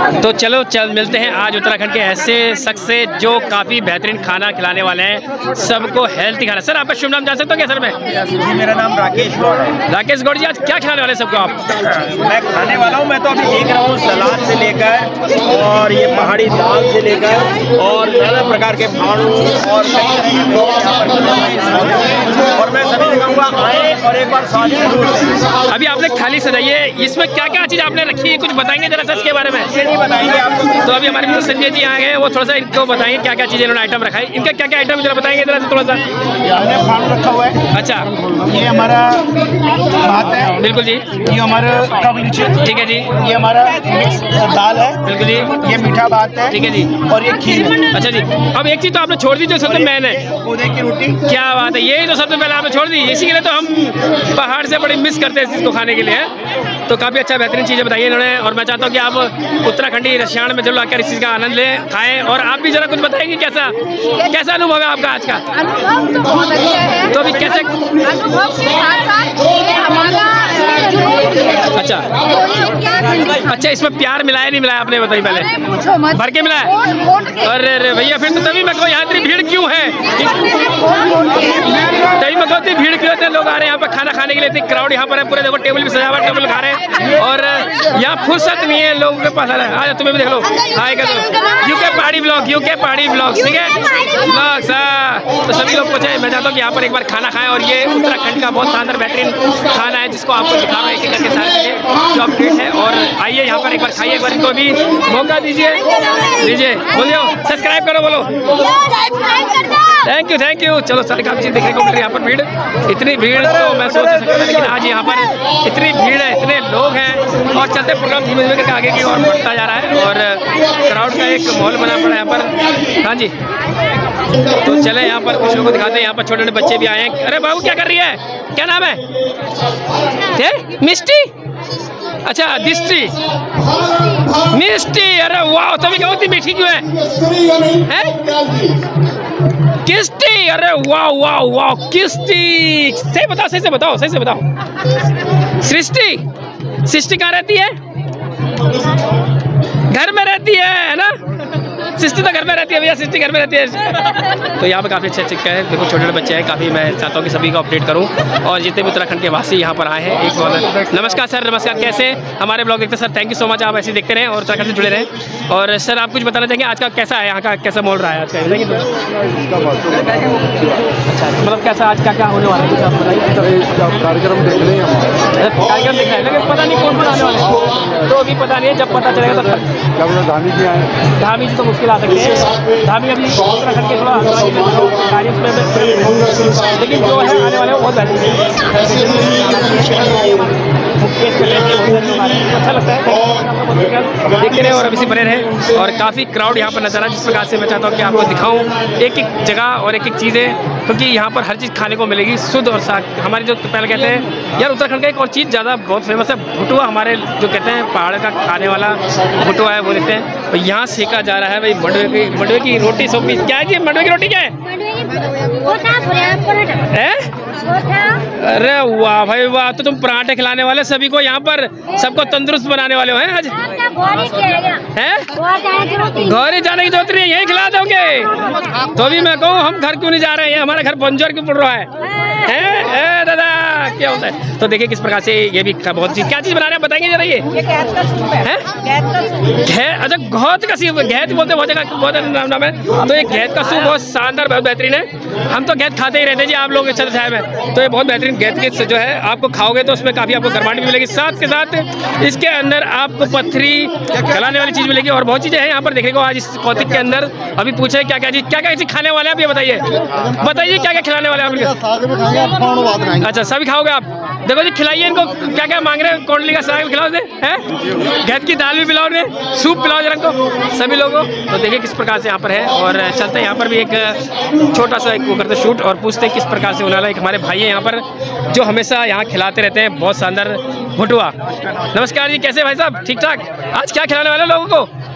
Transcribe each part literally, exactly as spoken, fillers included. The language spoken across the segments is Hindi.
तो चलो चल मिलते हैं आज उत्तराखंड के ऐसे शख्स से जो काफ़ी बेहतरीन खाना खिलाने वाले हैं, सबको हेल्थी खाना। सर आपका शुभ नाम जान सकता हूँ क्या सर मैं? जी मेरा नाम राकेश गौड़ है। राकेश गौड़ जी, आज क्या खिलाने वाले हैं सबको आप? मैं खाने वाला हूँ, मैं तो अभी देख रहा हूँ सलाद से लेकर और ये पहाड़ी दाल से लेकर और नाना प्रकार के भाड़ू और और मैं सभी कहूँगा आए और एक बार स्वाद। अभी आपने थाली सजाई है, इसमें क्या क्या चीज़ आपने रखी है, कुछ बताएंगे जरा सा इसके बारे में? नहीं बताएंगे आपको। तो अभी हमारे मित्र संजय जी आए हैं, वो थोड़ा सा इनको बताएंगे क्या क्या चीज़ें इन्होंने आइटम रखा है, इनका क्या क्या आइटम जरा बताएंगे जरा सा थोड़ा सा। हमने भाड़ू रखा हुआ है। अच्छा, ये हमारा भात है। बिल्कुल जी। ये हमारा काबुली चिकन। ठीक है जी। ये हमारा मिक्स दाल है। बिल्कुल जी। ये मीठा भात है। ठीक है जी। और ये खीर है। अच्छा जी, अब एक चीज़ तो आपने छोड़ दी जो सबसे मेन है, पौधे की रोटी। क्या बात है, यही तो सबसे पहले आपने छोड़ दी, इसी के लिए तो हम पहाड़ से बड़ी मिस करते हैं इस चीज़ को खाने के लिए। तो काफ़ी अच्छा बेहतरीन चीज़ें बताइए इन्होंने, और मैं चाहता हूँ कि आप उत्तराखंडी रशियाण में जरूर आकर इस चीज़ का आनंद लें, खाएं, और आप भी जरा कुछ बताएंगे कैसा कैसा अनुभव है आपका आज का? अनुभव तो बहुत अच्छा है। तो अभी कैसे अनुभव के साथ साथ ये हमारा अच्छा अच्छा इसमें प्यार मिलाया नहीं मिलाया आपने बताइए पहले? पूछो मत, भर के मिलाया? अरे अरे भैया फिर तो तभी मैं कहूँ यहाँ इतनी भीड़ क्यों है, तभी मैं कहती भीड़ क्यों है, लोग आ रहे हैं यहाँ पर खाना खाने के लिए, इतनी क्राउड यहाँ पर है, पूरे देखो टेबल भी सजावट टेबल खा रहे हैं, और यहाँ फुर्सत नहीं है लोगों के पास। आ तुम्हें भी देख लो, आएगा तो यूके पहाड़ी ब्लॉग, यूके पहाड़ी ब्लॉग, ठीक है ब्लॉग्स। तो सभी लोग पहुँचे, मैं चाहता हूँ कि यहाँ पर एक बार खाना खाएं, और ये उत्तराखंड का बहुत शानदार बेहतरीन खाना है जिसको आपको दिखा रहा है एक एक करके सारी चीज़ें जो अपडेट है, और आइए यहाँ पर एक बार खाइए, एक बार इनको भी मौका दीजिए दीजिए बोलियो सब्सक्राइब करो, बोलो थैंक यू थैंक यू। चलो सारी काफ़ी चीज़ देखने को मिल रही है यहाँ पर, भीड़ इतनी भीड़ तो मैं सोच नहीं सकता, लेकिन आज यहाँ पर इतनी भीड़ है, इतने लोग हैं, और चलते प्रोग्राम धीमे धीमे करके आगे की ओर बढ़ता जा रहा है, और क्राउड का एक माहौल बना पड़ा है यहाँ पर। हाँ जी, तो चले यहाँ पर कुछ लोगों को दिखाते हैं, यहाँ पर छोटे छोटे बच्चे भी आए हैं। अरे बाबू क्या कर रही है, क्या नाम है? मिष्टी, अच्छा दिष्टि मिष्टी, अरे वाह, तभी क्या होती मीठी क्यों है, हैं? किस्ती, अरे वाह वाह वाह किस्ती, सही बताओ सही से बताओ सही से बताओ। सृष्टि, सृष्टि कहाँ रहती है? घर में रहती है ना? सृष्टि तो घर में रहती है भैया, सृष्टि घर में रहती है। तो यहाँ पे काफ़ी अच्छे अच्छे है, देखो छोटे छोटे बच्चे हैं, काफ़ी मैं चाहता हूँ कि सभी को अपडेट करूँ, और जितने भी उत्तराखंड के वासी यहाँ पर आए हैं, एक बहुत नमस्कार सर, नमस्कार, कैसे हमारे ब्लॉग देखते हैं sir? Thank you so much, आप ऐसे देखते रहें और उत्तराखंड से जुड़े रहें। और सर आप कुछ बताना चाहेंगे आज का कैसा है, यहाँ का कैसा माहौल रहा है आज का? अच्छा, मतलब कैसा आज क्या क्या होने वाला है कुछ आप बताइए। कार्यक्रम देख रहे हैं, कार्यक्रम देख रहे हैं, लेकिन पता नहीं कौन कौन आने वाले हैं, तो अभी पता नहीं है, जब पता चलेगा तब। धामी जी आए, धामी जी तो मुश्किल आ सकते हैं, धामी अभी उत्तराखंड के थोड़ा कार्य में, लेकिन जो है आने वाले वो बहुत बेहतरीन अच्छा लगता है, देखते रहे और अभी से बने रहे। और काफ़ी क्राउड यहाँ पर नज़र आ, जिस प्रकार से मैं चाहता हूँ कि आपको दिखाऊँ एक एक जगह और एक एक चीज़ें, क्योंकि यहाँ पर हर चीज़ खाने को मिलेगी शुद्ध और साग। हमारे जो पहले कहते हैं यार उत्तराखंड का एक और चीज़ ज़्यादा बहुत फेमस है, भुटुआ, हमारे जो कहते हैं पहाड़ का खाने वाला भुटुआ है वो देखते हैं, तो यहाँ सेका जा रहा है भाई मंडवे की, मंडवे की रोटी सब भी क्या है जी? मंडवे की रोटी क्या है? अरे वाह भाई वाह, तो तुम पराठे खिलाने वाले सभी को यहाँ पर, सबको तंदुरुस्त बनाने वाले हो हैं आज हैं? घर जाने की जरूरत नहीं है, यही खिला दोगे? तो भी मैं कहूँ हम घर क्यों नहीं जा रहे हैं, हमारा घर बंजर क्यों पड़ रहा है हैं दादा, क्या होता है? तो देखिए किस प्रकार से ये भी बहुत चीज, क्या चीज़ बना रहे हैं बताएंगे जरा? ये अच्छा घौत का सूप, घेत बोलते बहुत जगह बहुत नाम नाम है, तो ये घेत का सूप बहुत शानदार बहुत बेहतरीन है। हम तो घेत खाते ही रहते हैं जी, आप लोग चल साहब है, तो ये बहुत बेहतरीन घेत के जो है आपको खाओगे तो उसमें काफ़ी आपको गर्माहट भी मिलेगी, साथ के साथ इसके अंदर आपको पत्थरी गलाने वाली चीज़ मिलेगी, और बहुत चीज़ें हैं यहाँ पर देखने को आज इस कौतिक के अंदर। अभी पूछे क्या क्या चीज़ क्या क्या चीज़ खाने वाले हैं, आप ये बताइए बताइए क्या क्या खिलाने वाले हैं आप? अच्छा सभी खाओगे आप? देखो जी खिलाइए इनको, क्या क्या मांग रहे हैं, कोंडली का साग भी खिलाओ दे, हैं घेत की दाल भी पिलाओ दे, सूप पिलाओ जरा को सभी लोगों। तो देखिए किस प्रकार से यहाँ पर है, और चलते हैं यहाँ पर भी एक छोटा सा एक वो करते शूट, और पूछते हैं किस प्रकार से होने वाला। एक हमारे भाई है यहाँ पर जो हमेशा यहाँ खिलाते रहते हैं, बहुत शानदार भुटुआ। नमस्कार जी, कैसे भाई साहब? ठीक ठाक? आज क्या खिलाने वाले लोगों को?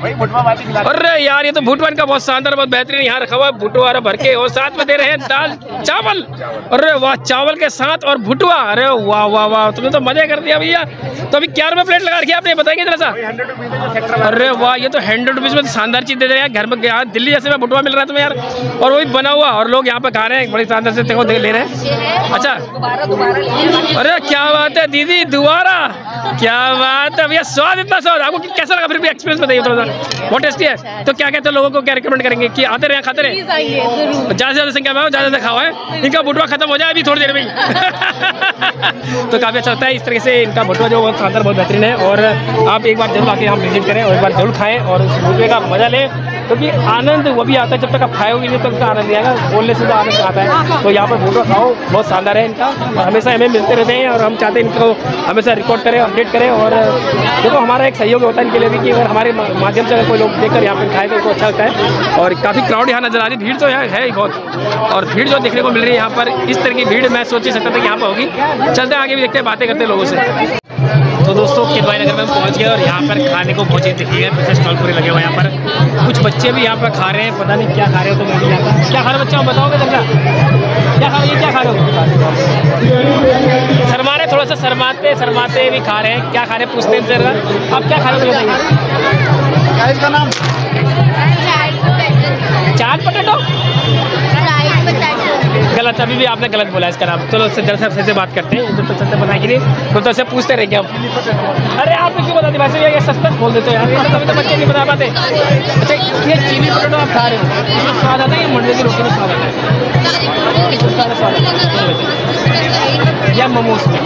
भाई भुटवा बाटी खिला। अरे यार ये तो भुटवा इनका बहुत शानदार, बहुत बेहतरीन यहाँ रखा हुआ है भुटवा भर के, और साथ में दे रहे हैं दाल चावल। अरे वाह, चावल के साथ और भुटवा, अरे वाह वाह वाह, तुमने तो मजा कर दिया भैया। तो अभी क्या रुपये प्लेट लगा रखी है आपने, बताएंगे जरा सा। अरे वाह, ये तो हंड्रेड रुपीज़ में शानदार चीज़ दे रहे हैं। घर में यहाँ दिल्ली जैसे में भुटवा मिल रहा है तुम्हें यार, और वही बना हुआ, और लोग यहाँ पे खा रहे हैं बड़ी शानदार से, देखो ले रहे हैं। अच्छा, अरे क्या बात है दीदी, दोबारा क्या बात है भैया, स्वाद इतना स्वाद, आपको कैसा लगा फिर भी एक्सपीरियंस बताइए थोड़ा सा। बहुत टेस्टी है। तो क्या कहते हैं लोगों को, क्या रिकमेंड करेंगे कि आते रहे खाते रहे, ज़्यादा से ज़्यादा संख्या में आओ, ज़्यादा ज़्यादा खाओ है, इनका भुटवा खत्म हो जाए अभी थोड़ी देर में तो काफ़ी अच्छा लगता है इस तरह से इनका भुटवा जो बहुत शानदार, बहुत बेहतरीन है। और आप एक बार जरूर आके यहाँ विजिट करें और एक बार जरूर खाएँ और उस भुटवे का मजा लें, क्योंकि तो आनंद वो भी आता है जब तक आप खाओगे नहीं तो उसका आनंद नहीं आएगा, बोलने से तो आनंद आता है। तो यहाँ पर भुटवा खाओ, बहुत शानदार है इनका, और हमेशा हमें मिलते रहते हैं, और हम चाहते हैं इनको हमेशा रिकॉर्ड करें, अपडेट करें। और देखो हमारा एक सहयोग होता है इनके लिए भी कि अगर हमारे माध्यम से अगर कोई लोग देखकर यहाँ पर खाए तो उनको अच्छा लगता है। और काफ़ी क्राउड यहाँ नजर आ रही, भीड़ तो यहाँ है ही बहुत, और भीड़ जो देखने को मिल रही है यहाँ पर, इस तरह की भीड़ मैं सोच ही सकता था कि यहाँ पर होगी। चलते हैं आगे भी देखते हैं, बातें करते हैं लोगों से। तो दोस्तों किदवाई नगर में हम पहुँच गए और यहाँ पर खाने को पहुँचे, देखिए पीछे स्टॉल पूरे लगे हुए हैं यहाँ पर। कुछ बच्चे भी यहाँ पर खा रहे हैं, पता नहीं क्या खा रहे हो, तो मैं भी जाता क्या खा रहे हो बच्चा, बताओगे जरा क्या खा रहे हो, क्या खा रहे हो। शर्मा रहे, थोड़ा सा शर्माते शर्माते भी खा रहे हैं, क्या खा रहे हैं पूछते हैं जरा, आप क्या खा रहे हो बताइए। इसका नाम चाट पटेटो, गलत, अभी भी आपने गलत बोला इसका नाम। चलो जरा से से बात करते हैं, जब तक चलते बनाए कि नहीं तो से पूछते रहेंगे हम। अरे आपने क्यों बता दी वैसे, ये सस्पेंस बोल देते हो यार, ये तो कभी तो बच्चे नहीं बता पाते। अच्छा, ये चीनी पोटैटो आप खा रहे हो, इसमें स्वाद आता है, ये मंडे की रोटी में स्वाद आता है, या मोमोज में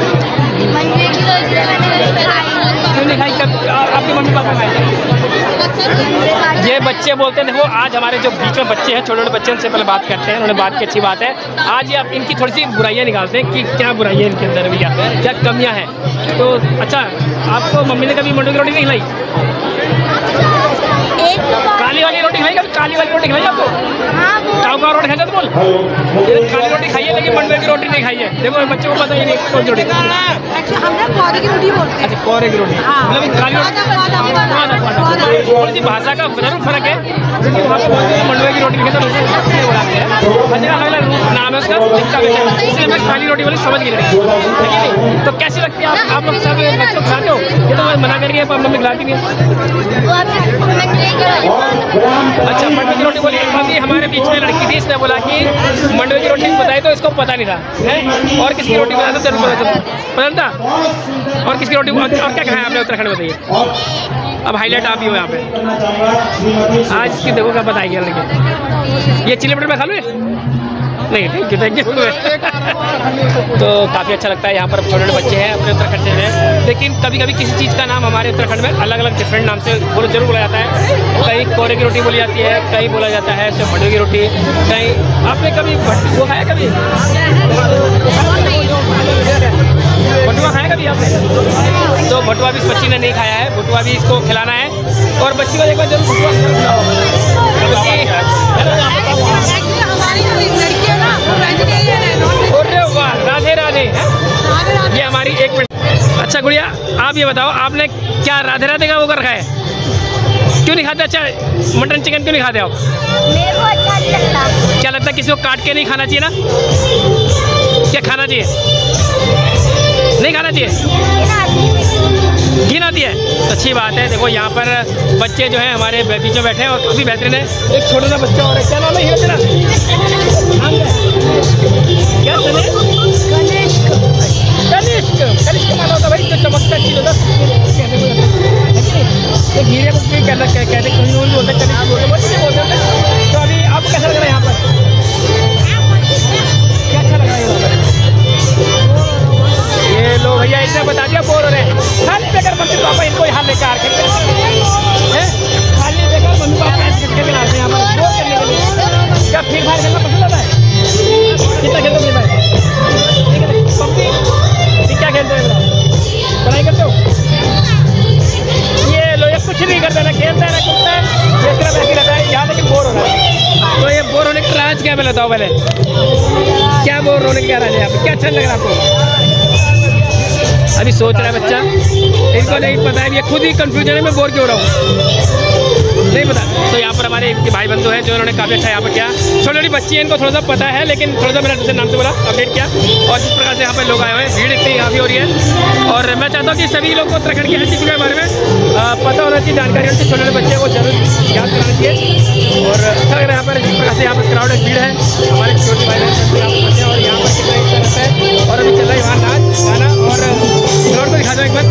क्यों नहीं खाई, कब आपके मम्मी पापा खाए। ये बच्चे बोलते हैं, देखो आज हमारे जो बीच में बच्चे हैं, छोटे छोटे बच्चे, उनसे पहले बात करते हैं, उन्होंने बात की अच्छी बात है। आज ये आप इनकी थोड़ी सी बुराइयां निकालते हैं कि क्या बुराइयां इनके अंदर भैया, क्या कमियां हैं। तो अच्छा, आपको मम्मी ने कभी मंडू की रोटी नहीं खिलाई, काली वाली रोटी खाई, कभी काली वाली रोटी खाई आपको, काऊ का रोटी खाई तो बोल, काली रोटी खाई है लेकिन मंडवे की रोटी नहीं खाई है। देखो बच्चों को पता ही नहीं कौन सी रोटी, हमने कोरे की रोटी बोलते हैं। अच्छा कोरे की रोटी, मतलब काली रोटी, थोड़ी सी भाषा का जरूर फर्क है, क्योंकि वहाँ पे बोलते हैं मंडवे की रोटी लिखे तो बुलाते हैं, अलग अलग नाम है उसका, इसलिए मैं काली रोटी वाली समझ गई। तो कैसी लगती है आप आप लोग सब बच्चों खाते हो, ये तो मैं मना करिए मम्मी खिलाती नहीं। अच्छा, मंडवे की रोटी बोली, अभी हमारे बीच में लड़की थी, इसने बोला कि मंडवे की रोटी बताई तो इसको पता नहीं था है, और किसकी रोटी बताया तो जरूर पता पता था, और किसकी रोटी, और क्या खाया आपने उत्तराखंड बताइए। अब हाईलाइट आप ही हो यहाँ पे, आज इसकी देखो क्या बताइए लड़की, ये चिली पटेट में खा लो नहीं, थैंक यू थैंक यू तो काफ़ी अच्छा लगता है यहाँ पर, छोटे छोटे बच्चे हैं अपने उत्तराखंड से हैं, लेकिन कभी कभी किसी चीज़ का नाम हमारे उत्तराखंड में अलग अलग डिफरेंट नाम से बोलो जरूर बोला जाता है। कहीं कोरे की रोटी बोली जाती है, कहीं बोला जाता है सिर्फ मंडवे की रोटी, कहीं आपने कभी वो खाया, कभी भटुआ खाया कभी आपने, तो भटुआ भी इस बच्ची ने नहीं खाया है, भटुआ भी इसको खिलाना है, और बच्ची को एक बार जरूर भटुआ खिलाओ। राधे राधे, ये हमारी एक मिनट। अच्छा गुड़िया, आप ये बताओ आपने क्या राधे राधे का वो कर रखा है, क्यों नहीं खाते। अच्छा, मटन चिकन क्यों नहीं खाते आप, मेरे को अच्छा नहीं लगता। क्या लगता है किसी को काट के नहीं खाना चाहिए ना, क्या खाना चाहिए, नहीं खाना चाहिए, घिन आती है, तो अच्छी बात है। देखो यहाँ पर बच्चे जो हैं हमारे बीच में बैठे हैं और काफ़ी बेहतरीन है। एक छोटा सा बच्चा और है, क्या नाम है ये तेरा, क्या कनिष्क, कनिष्क कनिष्क माना होता भाई, जो चमकता चीज होता है, घीरे को भी कहना कहते कहीं भी बोलते हैं, कनिष्क बोलते हैं, बोलते हैं। तो अभी आपको कैसा लग रहा है यहाँ पर, क्या अच्छा लग रहा है यहाँ पर, ये लोग भैया इसने बता दिया बोल रहे हैं, खाली बेकार मम्मी पापा इनको यहाँ लेकर आ रखे हैं, खाली बेकार मम्मी पापा ऐसे करके लाते हैं यहाँ पर बोल करने के लिए। क्या फ्री फायर खेलना पसंद आता है, कितना खेलते हो फ्री फायर, ठीक है पब्जी क्या खेलते हो, पढ़ाई करते हो, ये लो ये कुछ नहीं करता, ना खेलता है ना कूदता है, ये सिर्फ ऐसे रहता है यहाँ, लेकिन बोर हो रहा है। तो ये बोर होने का राज क्या है बताओ पहले, क्या बोर होने का राज है यहाँ पे, क्या अच्छा लग रहा है आपको। अभी सोच रहा है बच्चा, इनको नहीं पता है, ये खुद ही कंफ्यूजन है, मैं बोर क्यों हो रहा हूँ नहीं पता। तो यहाँ पर हमारे एक भाई बंधु हैं जो उन्होंने काफ़ी अच्छा यहाँ पर किया। छोटी छोटी बच्ची है, इनको थोड़ा सा पता है, लेकिन थोड़ा सा मैंने दूसरे नाम से बोला अपडेट किया। और जिस प्रकार से यहाँ पर लोग आए हुए हैं, भीड़ इतनी काफ़ी हो रही है। और मैं चाहता हूँ कि सभी लोग को उत्तराखंड की हर चीज़ के बारे में आ, पता होना चाहिए, जानकारी होनी चाहिए। छोटे छोटे बच्चे को जरूर याद कराना चाहिए। और अच्छा लग रहा है यहाँ पर, जिस प्रकार से यहाँ पर क्राउड है, भीड़ है, हमारे छोटे भाई बहन और यहाँ पर कितना इस तरह से। और अभी चल रहा है वहाँ नाच गाना, और क्राउड को दिखा दो एक बार।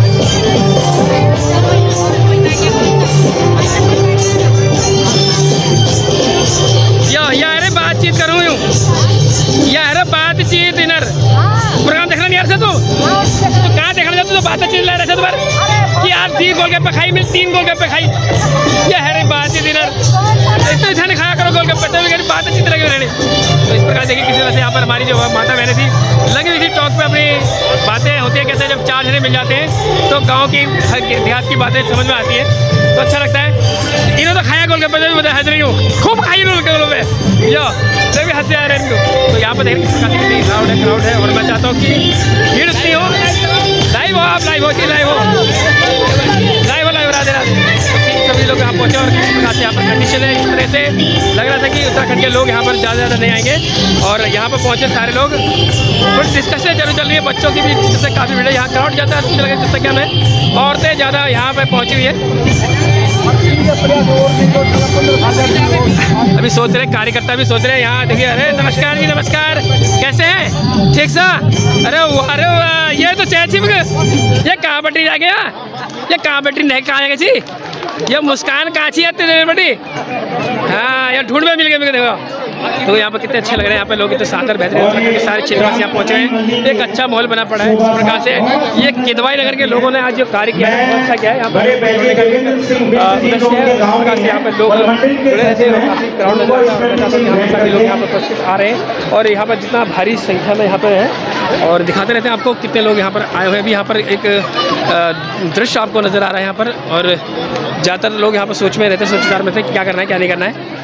यो यार बातचीत करूँ यूँ यार, बातचीत इनर प्रोग्राम देखना नहीं यार से तू तो कहाँ देखना जाता, तो बातचीत ले रहे थे तुम्हारे कि यार तीन गोलगप्पे खाई, मिल तीन गोलगप्पे खाई, ये है बातचीत इनर, इतना इतना नहीं खाया करो गोलगप्पे, तो बातचीत लगी रहनी। तो इस प्रकार देखिए किसी तरह से यहाँ पर हमारी जो माता बहनें थी लगी हुई थी टॉक पे, अपनी बातें होती है कैसे जब चार जने मिल जाते हैं तो गाँव की देहात की बातें समझ में आती है, तो अच्छा लगता है। इन्होंने तो खाया गोलगप्पे, मैं बता हंस रही हूँ, खूब खाई गोलगप्पे यो, मैं भी हंसे आ रहे हैं। तो यहाँ पर देखिए काफ़ी कितनी क्राउड है क्राउड है और मैं चाहता हूँ कि भीड़ उतनी हो। लाइव हो आप, लाइव हो कि लाइव हो लाइव हो लाइव राधे राधे। सभी लोग यहाँ पहुँचे और किस प्रकार से यहाँ पर कंडीशन है, इस तरह से लग रहा था कि उत्तराखंड के लोग यहाँ पर ज़्यादा ज़्यादा नहीं आएंगे। और यहाँ पर पहुँचे सारे लोग, कुछ डिस्कशन जरूर चल रही है, बच्चों की भी डिस्कशन काफ़ी भीड़ है। यहाँ क्राउड ज़्यादा है जिससे क्या में औरतें ज़्यादा यहाँ पर पहुँची हुई है। अभी सोच रहे कार्यकर्ता भी सोच रहे हैं यहाँ देखिए, अरे नमस्कार जी नमस्कार, कैसे हैं, ठीक सा, अरे अरे ये तो चैची ये कहाँ बैठी जा गया, ये कहाँ बैठी नहीं कहाँ जाएगी जी, ये मुस्कान काची है बेटी, हाँ ये ढूंढ में मिल गए देखो। तो यहाँ पर कितने अच्छे लग रहे हैं, यहाँ पे लोग इतने शानदार बेहतरीन सारे क्षेत्रों से यहाँ पहुँचे हैं, एक अच्छा माहौल बना पड़ा है। इस प्रकार से ये किदवाई नगर के लोगों ने आज जो कार्य किया है बहुत अच्छा किया है। यहाँ पर यहाँ पर लोग जुड़े रहते हैं, काफ़ी क्राउड नजर लोग यहाँ पर उपस्थित आ रहे हैं और यहाँ पर जितना भारी संख्या में यहाँ पर है और दिखाते रहते हैं आपको कितने लोग यहाँ पर आए हुए हैं। अभी यहाँ पर एक दृश्य आपको नज़र आ रहा है यहाँ पर, और ज़्यादातर लोग यहाँ पर सोच में रहते हैं, सोचदार में रहते हैं क्या करना है क्या नहीं करना है।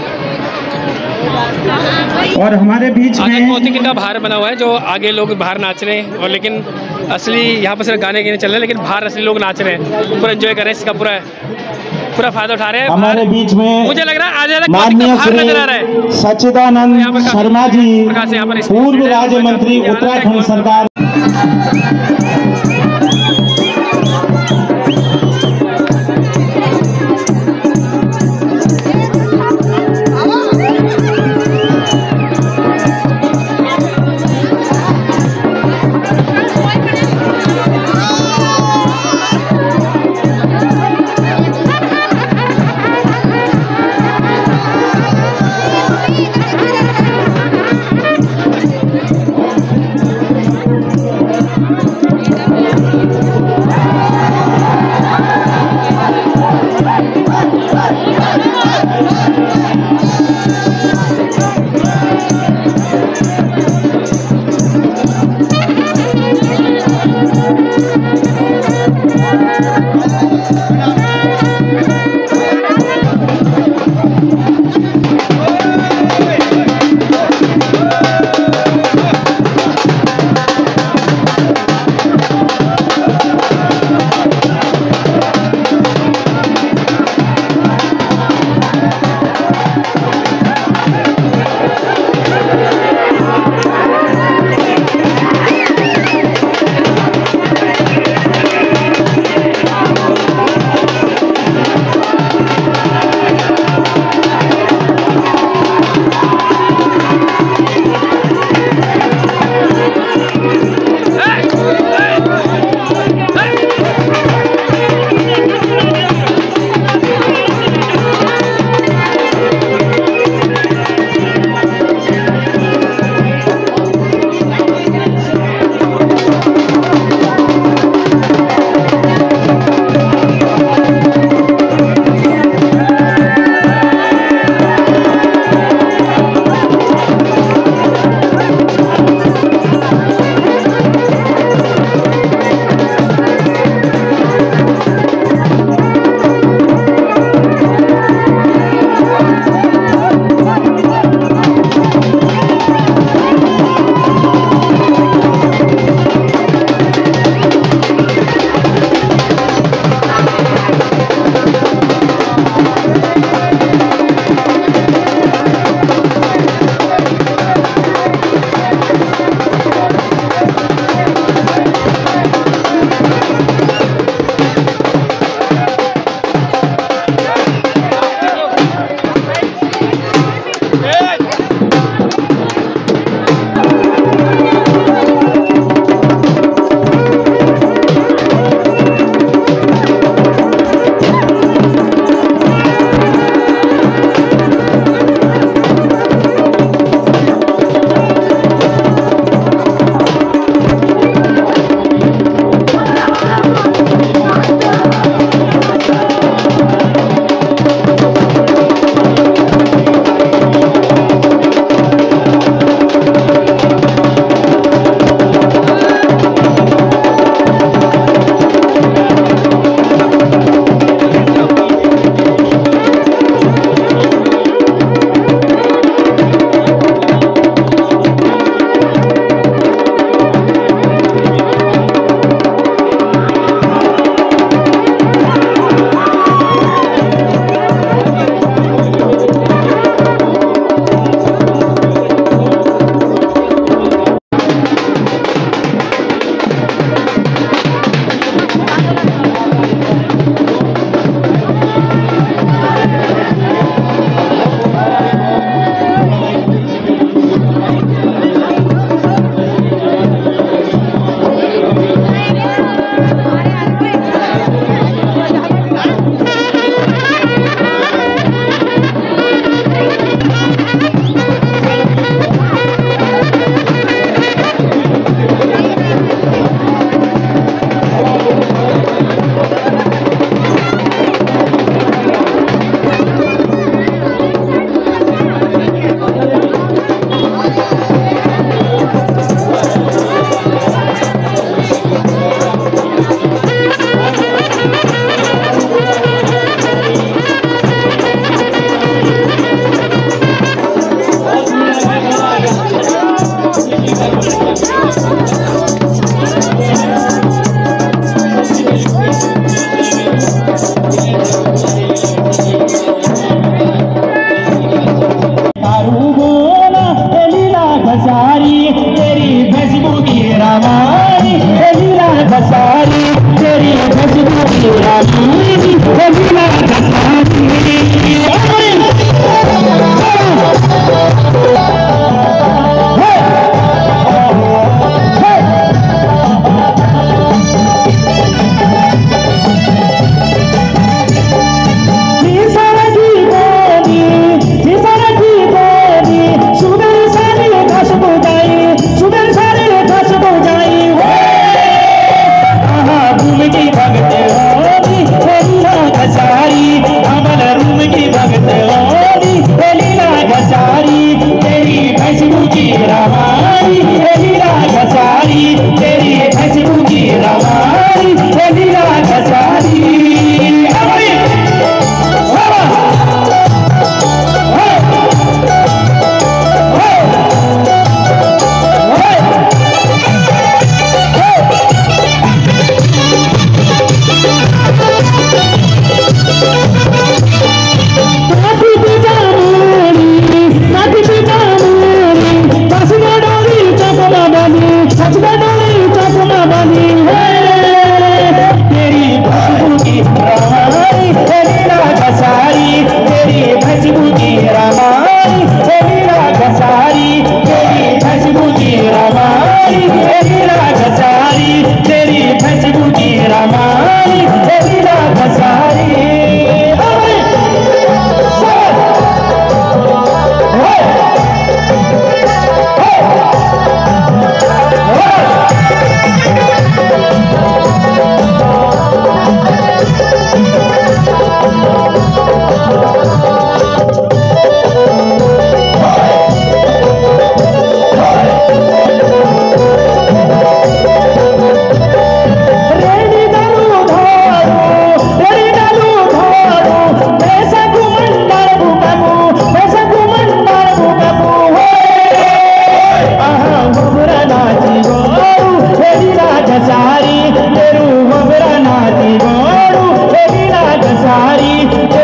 और हमारे बीच में मोती कितना बाहर बना हुआ है, जो आगे लोग बाहर नाच रहे हैं और लेकिन असली यहाँ पर सिर्फ गाने गिने चल रहे हैं, लेकिन बाहर असली लोग नाच रहे हैं, पूरा एंजॉय कर रहे हैं, इसका पूरा पूरा फायदा उठा रहे हैं। हमारे बीच में मुझे लग रहा है आज माननीय श्री सच्चिदानंद शर्मा जी, पूर्व राज्य मंत्री उत्तराखंड सरकार।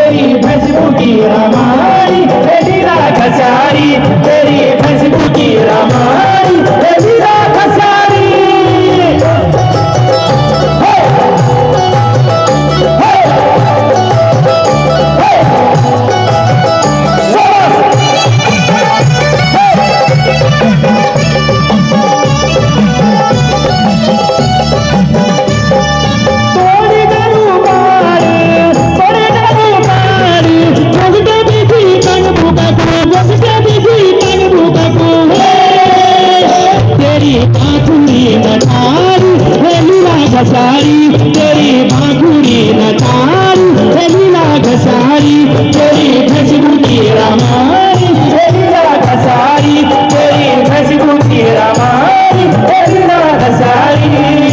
तेरी फेसबुक की रामारी लीला खसारी, तेरी फेसबुक की रामारी लीला खसारी। घसारी तेरी बांकुड़ी नचारी लीला घसारी, तेरी फेसबुक की रामारी लीला घसारी, तेरी फेसबुक की रामारी लीला घसारी।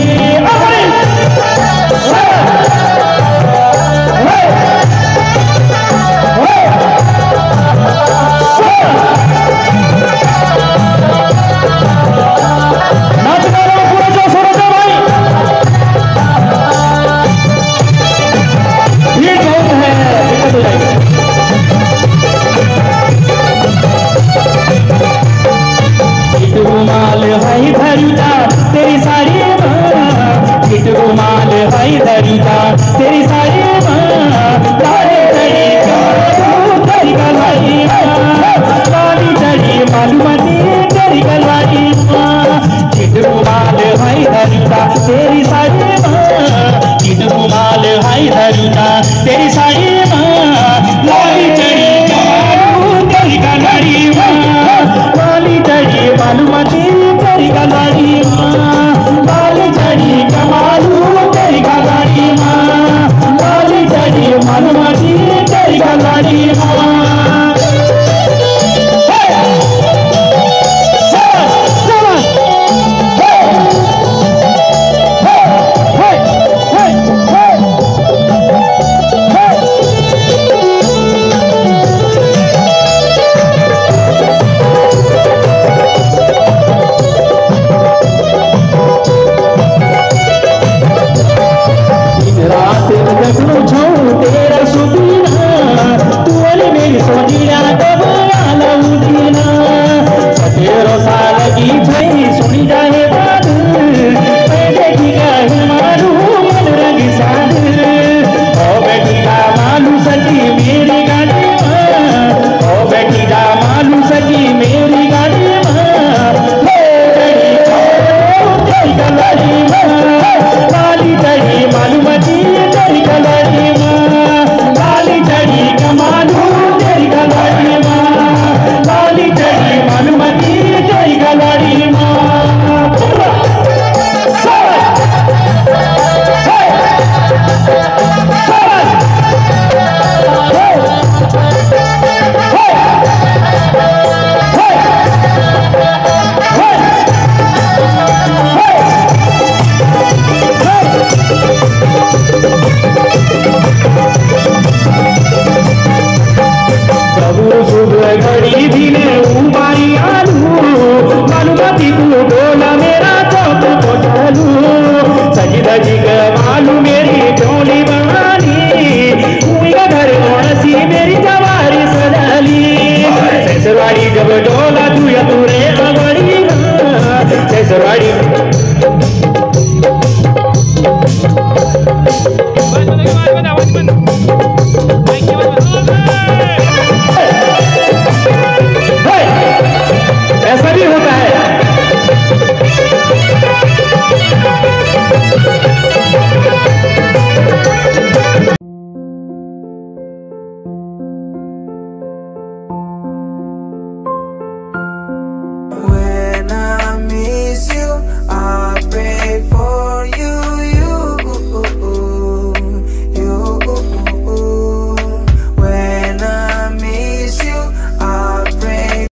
तेरी साड़ी चिट रुमाल भाई धरुता तेरी साड़ी तारे तड़ी तेरी कलवाड़ी काली तड़ी मालूमती तेरी कलवाड़ी चिट रुमाल भाई धरुता तेरी साड़ी चिट रुमाल भाई धरुता तेरी साड़ी लाली तड़ी तेरी कलवाड़ी काली तड़ी मालूमती तेरी कलवाड़ी लाली चढ़ी कमालू तेरी कलवाड़ी माँ, लाली चढ़ी मालूमती तेरी कलवाड़ी माँ।